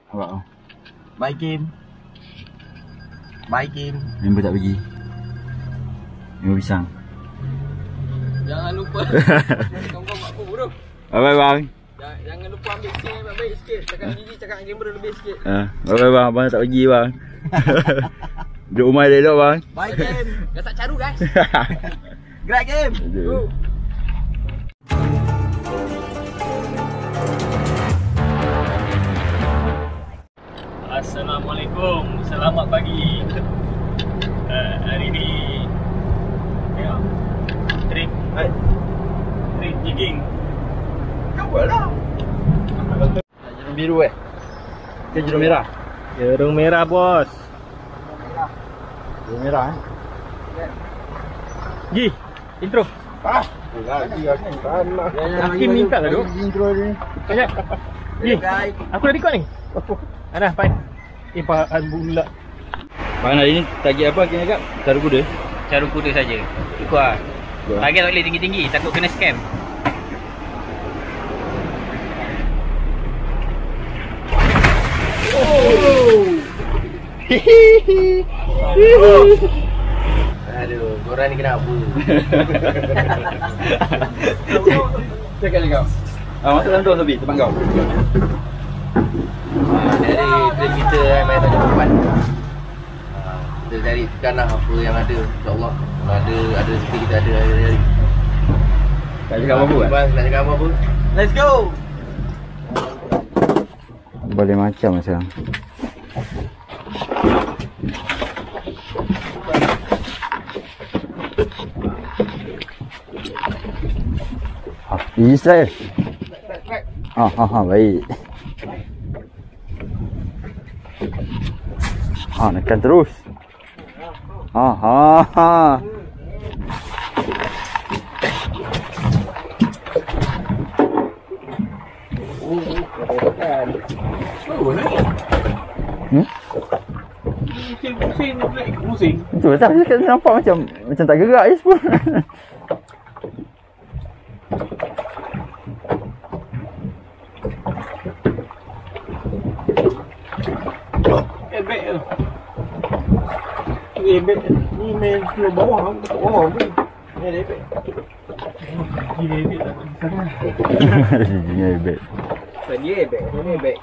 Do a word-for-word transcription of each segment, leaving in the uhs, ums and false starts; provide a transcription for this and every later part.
Awak. Bye Kim. Bye Kim. Member tak pergi. Member pisang. Jangan lupa. Kau-kau mak aku bro. Bye bye bang. Jangan, jangan lupa ambil sikit yang baik sikit. Cakap gigi, cakap kamera lebih sikit. Ah, bye bye bang. Abang tak pergi bang. Duduk rumah dia elok bang. Bye Kim. Gasak caru guys. Gerak Kim. Aduh. Assalamualaikum, selamat pagi. Uh, hari ni tengok trip Hai. trip jigging. Kau lah. Jerung biru eh. Ke jerung merah. Jerung merah bos. Jerung merah eh. Gi, intro. Ah. Lagi aku tanah. Hakim minta lah duk. Intro ni. Sekejap. Gi, aku dah record ni. Ada, fine. Eh, pahan pula. Bang hari ni target apa kena agak? Taruh kuda. Caru kuda saja. Ikut lah. Ikut lah. Target tak boleh tinggi-tinggi, takut kena scam. Aduh, korang ni kenapa? Cakap je kau. Ah, masuk dalam tu Sobi, tempat kau. Dari dari kita kan main tanya perempuan. Kita cari tekan lah apa yang ada, insyaAllah. Kalau ada, ada rezeki kita ada hari-hari. Tak cakap apa-apa kan? Bang, nak cakap apa-apa? Let's go! Boleh macam sekarang. Ah, Israel. Ah, ha, ha, baik. Ha, nekan terus. Ha, ha, ha. Hmm? Pusing, pusing, pusing. Betul tak? Saya nampak macam macam tak gerak je pun. Airbag tu. Ni airbag ni main ke bawah, ke bawah ni. Ni ada airbag. Ni airbag tak di sana. Ini airbag. Ni airbag, ni airbag.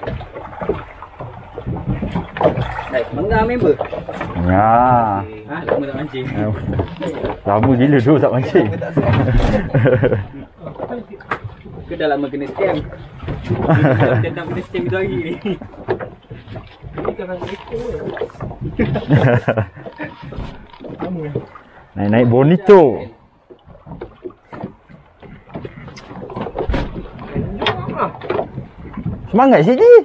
Baik, mengah member. Ya. Ha, lama tak mancing. Lama gila tu tak mancing. Ke dah lama kena scam. Tentang kena scam itu hari ni. Ini jangan rekod. Naik-naik bonito. Semangat sikit.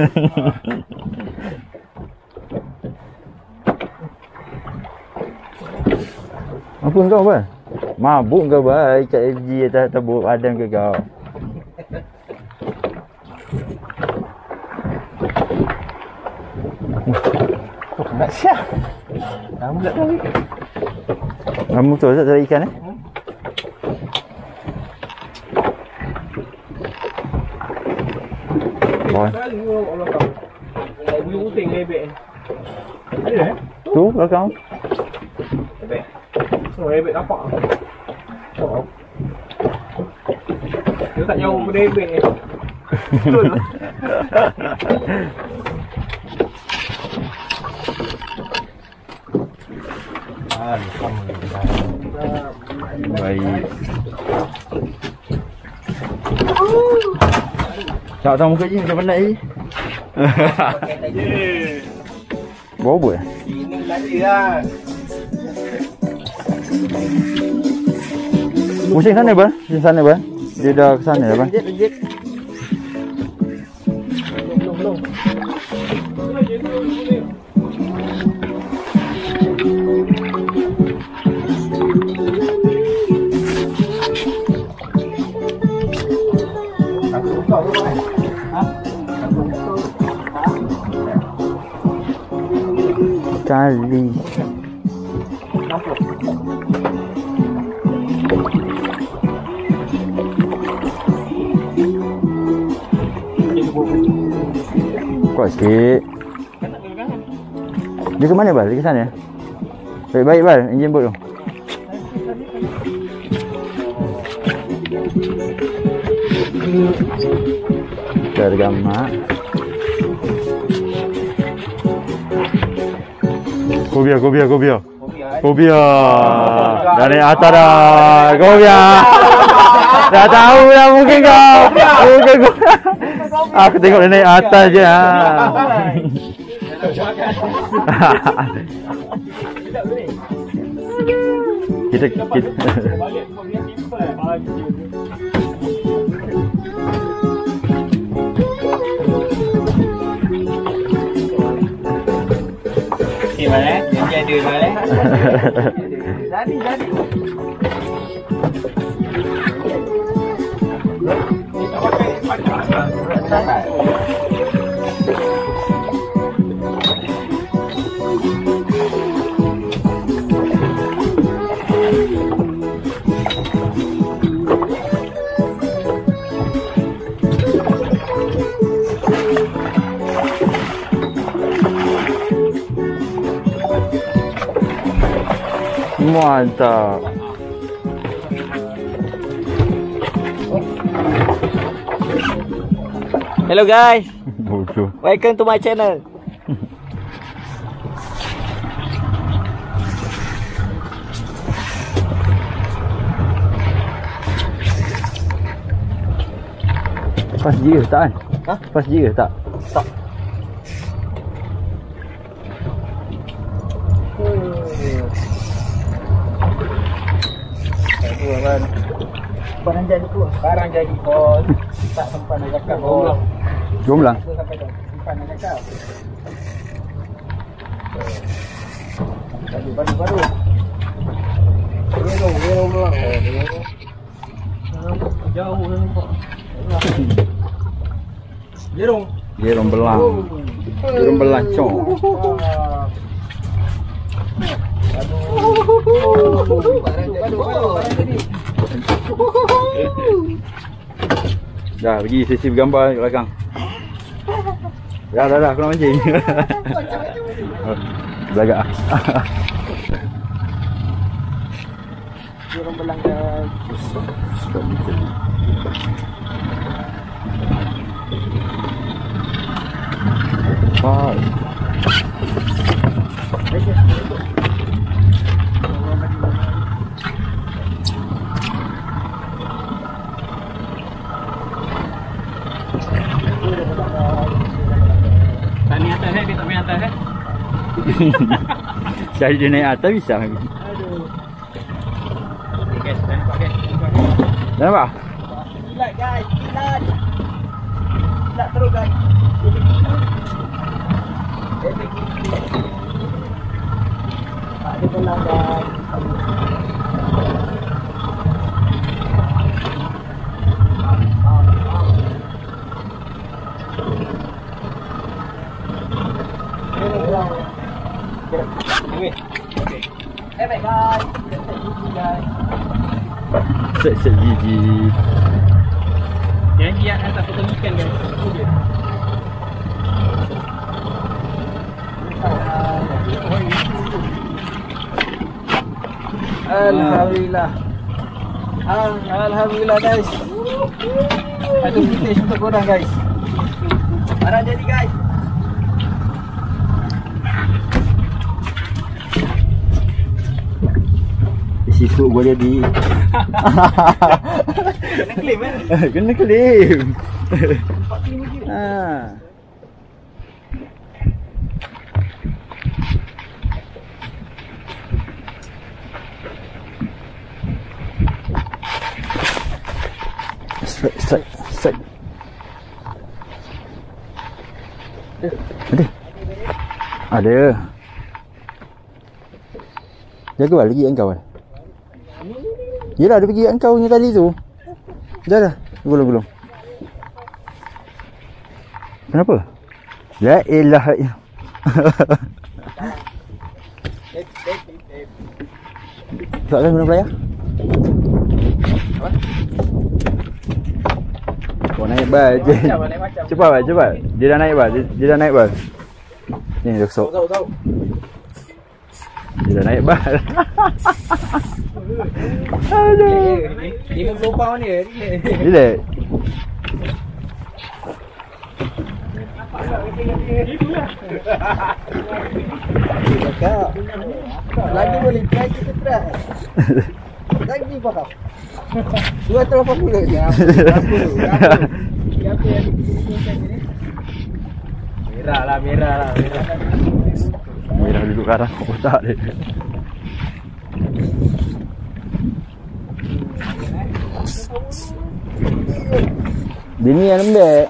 Apa kau apa? Mabuk kau baik kat F G atas atas buruk adam ke kau? Nak siap. Lama tak tahu. Kamu tu tak cari ikan eh? Boy. Kali ni orang kau. Ai bulu pusing airbag. Ada eh? Tu belakang. Airbag. Oh, airbag nampak. Oh. Dia tak jauh pada airbag ni. Betul. Baik. Cak tahu muka je macam penat je. Bau apa? Ini lagi lah. Pusing sana bang, pusing sana bang. Dia dah ke sana dah bang. Legit, legit. Belum, belum. Kali. Cepat sikit. Dia ke mana, Bal? Dia ke sana? Baik-baik, Bal. Enjin boat tu. Tergamak. Kobia, kobia, kobia. Kobia. Dah naik atas dah. Kobia. Dah tahu dah mungkin kau. Mungkin kau. Aku tengok dia naik atas je. Ha. kita kita okey mana? Janji ada mana? Jadi, jadi. Mantap. Hello guys. Bodoh. Welcome to my channel. Pas je ke tak kan? Ha? Pas je ke tak? Tak. Kan. Barang jadi tu. Barang jadi bos. Tak sempat nak cakap bos. Jomlah. Sampai dah simpan nak cakap. Baru baru baru. Berong berong berong. Jauh nampak. Jerung. Jerung belang. Jerung belancong. Dah pergi sesi bergambar kat belakang. Dah dah dah aku nak mancing. Belagak ah. Jerung belang dah. Pak. Tak ni atas eh, dia tak main atas eh. Cari dia naik atas bisa. Aduh. Okay guys, dah nampak guys. Dah nampak? Kilat guys, kilat. Kilat terus guys. Tak ada belang guys. Eh baik guys, set gigi guys. Set set gigi. Janji yang tak potong ikan guys. Itu dia. Alhamdulillah. Alhamdulillah guys. Ada finish untuk korang guys. Barang jadi guys. Sisuk boleh jadi. Kena claim kan? Kena claim. Ha. Strike, strike, strike. Ada. Ada. Jaga lah lagi engkau kan. Yelah dia pergi kat engkau punya tali tu. Dah dah. Gulung-gulung. Kenapa? La ilaha illallah. Sebabkan guna pelayar? Apa? Kau naik bal je. Cepat bal, cepat. Dia dah naik bal. Dia, dia dah naik bal. Ni dia sok. Tahu tahu. Dia dah naik bal. lima puluh pound dia. Relax. Lagi boleh try kita try. Lagi pakak. dua ratus lapan puluh je. Apa? Apa? Siapa yang dikumpulkan ni? Merah lah, merah lah, merah. Merah duduk karang kotak dia. Bini yang lembek.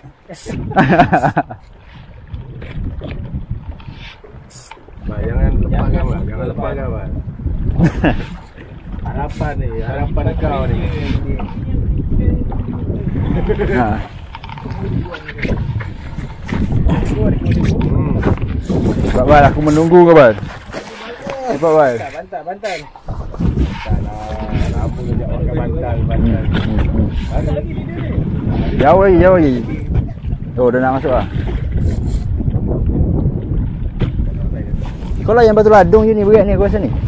Bah, jangan lepaskan, bah. Jangan lepaskan, bah. Harapan ni, harapan kau ni. Ha. Hmm. Cepat bal, aku menunggu kau bal. Cepat bal. Bantal, bantal. Salah, lama kejap orang bantal, bantal. Bantal lagi dia ni. Jauh lagi, jauh lagi. Oh, dah nak masuk lah. Kau lah yang batu ladung je ni berat ni aku rasa ni.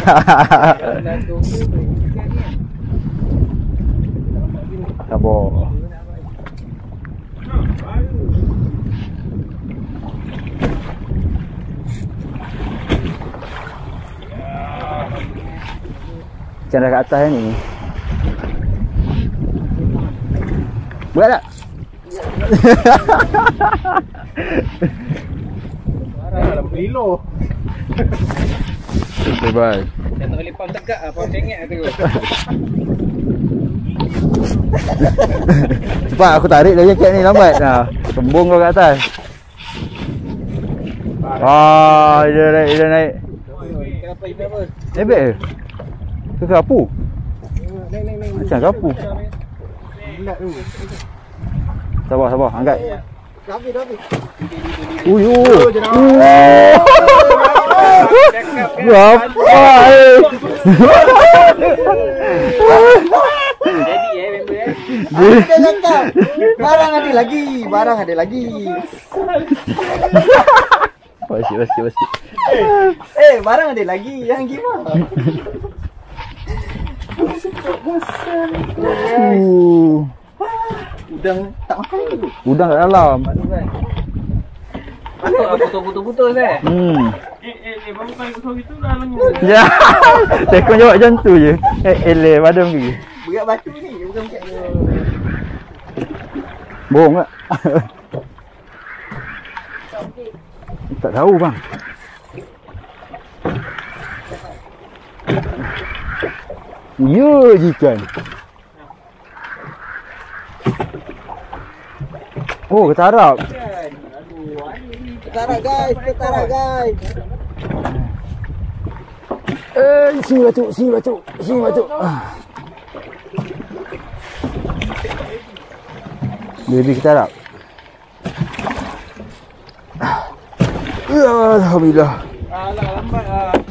Sabar. Macam dah kat atas ni. Berat tak? Dalam kilo. Bye-bye. Dah tak boleh pam tegak ah, pam cengek tu. Cepat aku tarik dah jaket ni lambat. Ha, kembung kau kat atas. Ah, dia naik, dia naik. Kenapa ini apa? Nebek ke? Ke kapu? Naik, naik, naik. Macam kapu. Bulat tu. Sabar, sabar, angkat. Habis dah habis. Ui, ui. Berapa eh? Jadi eh member eh. Dia cakap, barang ada lagi, barang ada lagi. Wasik, wasik, wasik. Eh, barang ada lagi, jangan gimana. Uh, Udang tak makan tu. udang kat dalam. Apa putus-putus eh? Hmm. Eh, eh, eh, baru kali kau gitu dah lagi. Ya. Tekon jawab macam tu je. Eh, eleh padam pergi. Berat batu ni, bukan bukan. Bohong tak? Tak tahu bang. Ya jikan. Oh, ketarap. Ketara guys, ketara guys. Eh, sini batu, sini batu, sini batu. Ah. Baby ketarap. Ah. Ya, alhamdulillah. Alah lambat ah.